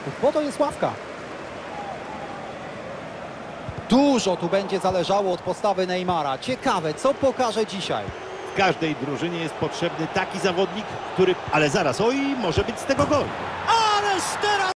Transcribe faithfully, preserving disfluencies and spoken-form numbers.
Po to jest ławka. Dużo tu będzie zależało od postawy Neymara. Ciekawe, co pokaże dzisiaj. W każdej drużynie jest potrzebny taki zawodnik, który... Ale zaraz, oj, może być z tego gol. Ależ teraz